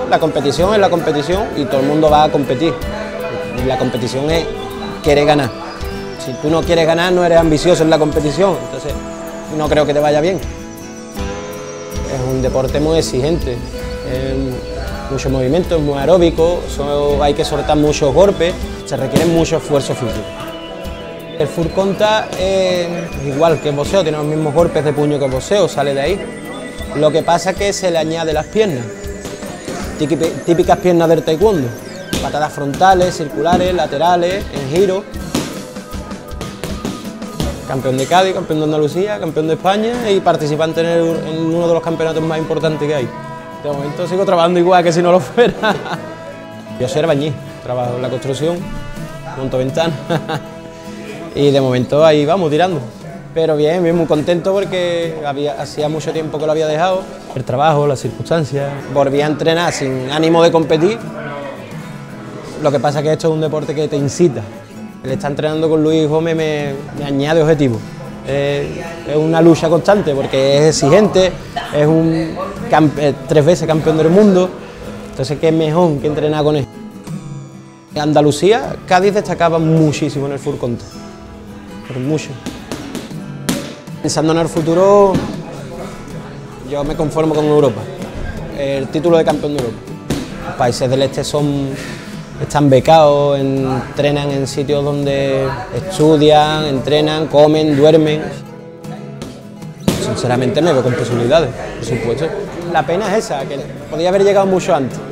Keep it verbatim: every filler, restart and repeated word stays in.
la competición es la competición y todo el mundo va a competir. Y la competición es querer ganar. Si tú no quieres ganar, no eres ambicioso en la competición, entonces no creo que te vaya bien. Es un deporte muy exigente, es mucho movimiento, es muy aeróbico, son, hay que soltar muchos golpes, se requiere mucho esfuerzo físico. El full contact es igual que el boxeo, tiene los mismos golpes de puño que el boxeo, sale de ahí. Lo que pasa es que se le añade las piernas, típicas piernas del taekwondo, patadas frontales, circulares, laterales, en giro. Campeón de Cádiz, campeón de Andalucía, campeón de España y participante en, el, en uno de los campeonatos más importantes que hay. De momento sigo trabajando igual que si no lo fuera. Yo soy albañil, trabajo en la construcción, monto ventanas y de momento ahí vamos tirando. Pero bien, bien, muy contento porque había, hacía mucho tiempo que lo había dejado. El trabajo, las circunstancias, volví a entrenar sin ánimo de competir. Lo que pasa es que esto es un deporte que te incita. El estar entrenando con Luis Gómez me, me añade objetivos. Es, es una lucha constante porque es exigente, es un campe, tres veces campeón del mundo, entonces qué mejor que entrenar con él. En Andalucía, Cádiz destacaba muchísimo en el full contact, pero mucho. Pensando en el futuro, yo me conformo con Europa, el título de campeón de Europa. Los países del este son... están becados, entrenan en sitios donde estudian, entrenan, comen, duermen. Sinceramente me veo con posibilidades, por supuesto. La pena es esa, que podía haber llegado mucho antes.